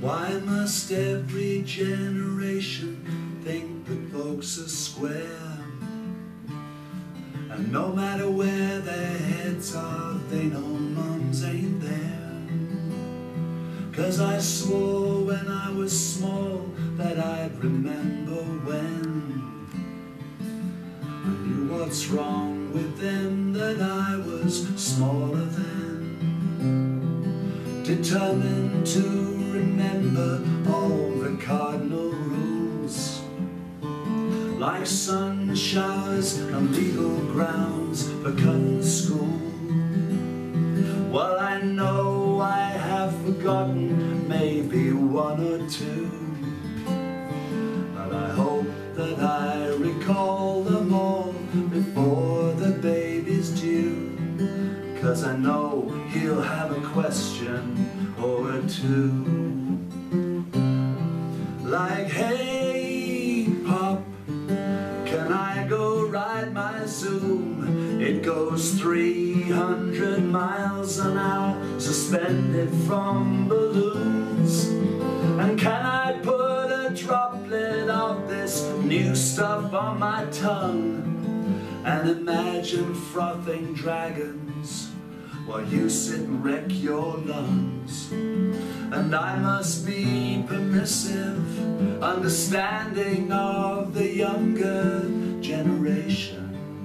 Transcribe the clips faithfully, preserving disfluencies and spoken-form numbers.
Why must every generation think that folks are square? And no matter where their heads are, they know mums ain't there. 'Cause I swore when I was small that I'd remember when I knew what's wrong with them, that I was smaller than. Determined to remember all the cardinal rules, like sun showers and legal grounds for cutting school. Well, I know I have forgotten maybe one or two, but I hope that I recall them all before the baby's due. 'Cause I know he'll have a question or two, like, hey, Pop, can I go ride my Zoom? It goes three hundred miles an hour, suspended from balloons. And can I put a droplet of this new stuff on my tongue and imagine frothing dragons while you sit and wreck your lungs? And I must be permissive, understanding of the younger generation.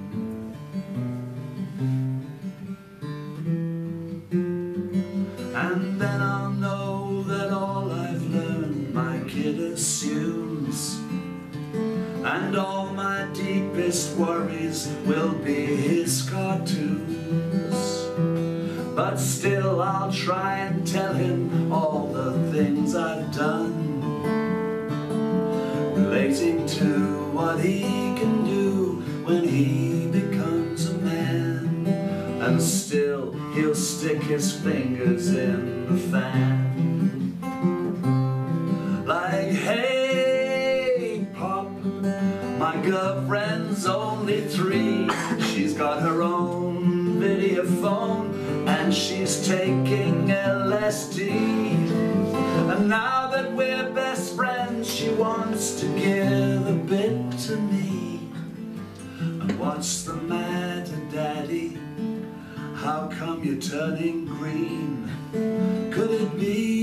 And then I'll know that all I've learned my kid assumes, and all my deepest worries will be his cartoons. But still I'll try and tell him all the things I've done, relating to what he can do when he becomes a man. And still he'll stick his fingers in the fan, like, hey, Pop, my girlfriend's only three. She's got her own video phone and she's taking L S D. And now that we're best friends, she wants to give a bit to me. And what's the matter, Daddy? How come you're turning green? Could it be